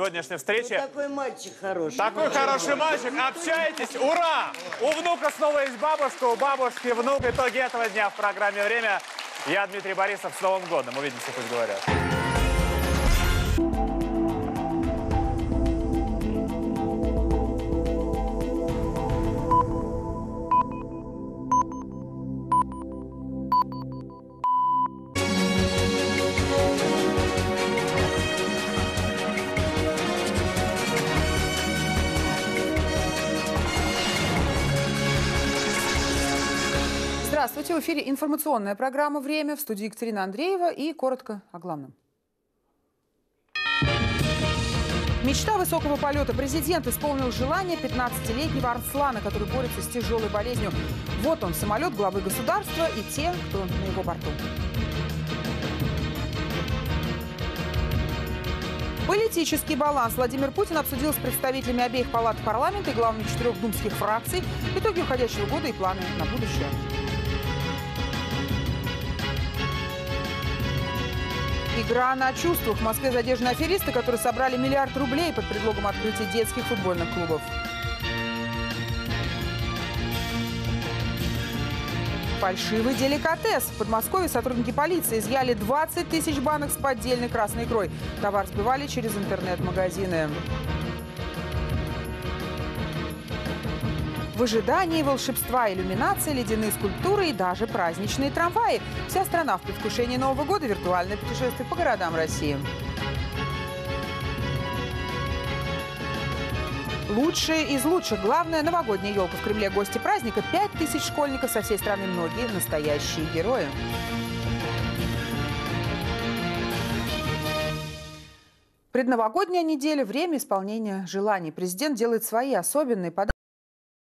сегодняшней встрече. Такой мальчик хороший. Такой хороший мальчик. Общайтесь. Ура! У внука снова есть бабушка, у бабушки внук. Итоги этого дня в программе «Время». Я Дмитрий Борисов. С Новым годом. Увидимся, пусть говорят. Здравствуйте. В эфире информационная программа «Время». В студии Екатерина Андреева. И коротко о главном. Мечта высокого полета. Президент исполнил желание 15-летнего Арслана, который борется с тяжелой болезнью. Вот он, самолет главы государства и те, кто на его борту. Политический баланс. Владимир Путин обсудил с представителями обеих палат парламента и главами 4 думских фракций итоги уходящего года и планы на будущее. Игра на чувствах. В Москве задержаны аферисты, которые собрали $1 миллиард под предлогом открытия детских футбольных клубов. Фальшивый деликатес. В Подмосковье сотрудники полиции изъяли 20 тысяч банок с поддельной красной икрой. Товар сбывали через интернет-магазины. В ожидании волшебства, иллюминации, ледяные скульптуры и даже праздничные трамваи. Вся страна в предвкушении Нового года. Виртуальное путешествие по городам России. Лучшие из лучших. Главная новогодняя елка в Кремле. Гости праздника. 5000 школьников со всей страны. Многие настоящие герои. Предновогодняя неделя – время исполнения желаний. Президент делает свои особенные подарки.